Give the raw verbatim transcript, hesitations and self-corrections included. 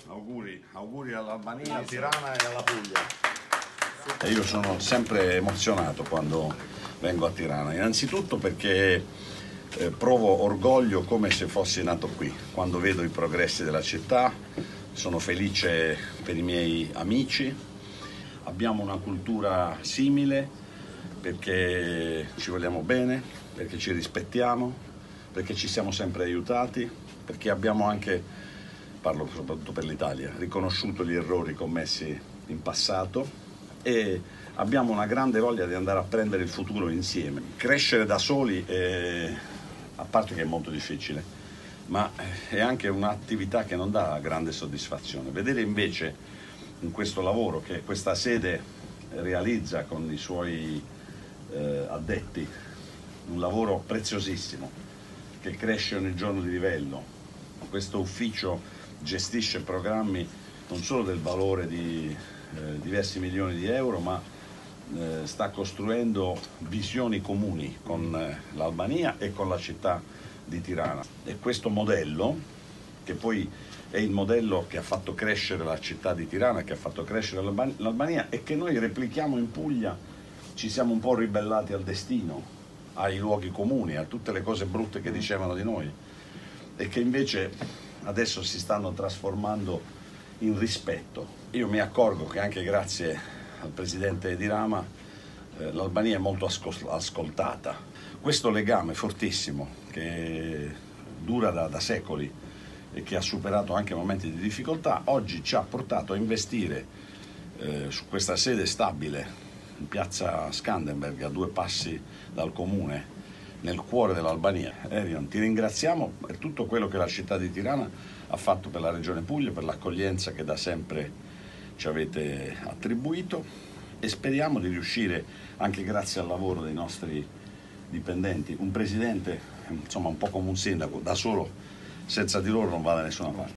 Auguri, auguri all'Albania, a Tirana e alla Puglia. E io sono sempre emozionato quando vengo a Tirana, innanzitutto perché eh, provo orgoglio come se fossi nato qui, quando vedo i progressi della città, sono felice per i miei amici, abbiamo una cultura simile perché ci vogliamo bene, perché ci rispettiamo, perché ci siamo sempre aiutati, perché abbiamo anche, parlo soprattutto per l'Italia, riconosciuto gli errori commessi in passato e abbiamo una grande voglia di andare a prendere il futuro insieme. Crescere da soli, è, a parte che è molto difficile, ma è anche un'attività che non dà grande soddisfazione. Vedere invece in questo lavoro che questa sede realizza con i suoi eh, addetti, un lavoro preziosissimo, che cresce ogni giorno di livello. Questo ufficio gestisce programmi non solo del valore di eh, diversi milioni di euro, ma eh, sta costruendo visioni comuni con eh, l'Albania e con la città di Tirana. E questo modello, che poi è il modello che ha fatto crescere la città di Tirana, che ha fatto crescere l'Albania e che noi replichiamo in Puglia, ci siamo un po' ribellati al destino, ai luoghi comuni, a tutte le cose brutte che dicevano di noi e che invece adesso si stanno trasformando in rispetto. Io mi accorgo che anche grazie al presidente Edi Rama eh, l'Albania è molto ascoltata. Questo legame fortissimo che dura da, da secoli e che ha superato anche momenti di difficoltà, oggi ci ha portato a investire eh, su questa sede stabile in piazza Skanderberg, a due passi dal comune, nel cuore dell'Albania. Erion, ti ringraziamo per tutto quello che la città di Tirana ha fatto per la regione Puglia, per l'accoglienza che da sempre ci avete attribuito e speriamo di riuscire, anche grazie al lavoro dei nostri dipendenti, un presidente insomma un po' come un sindaco, da solo senza di loro non va da nessuna parte.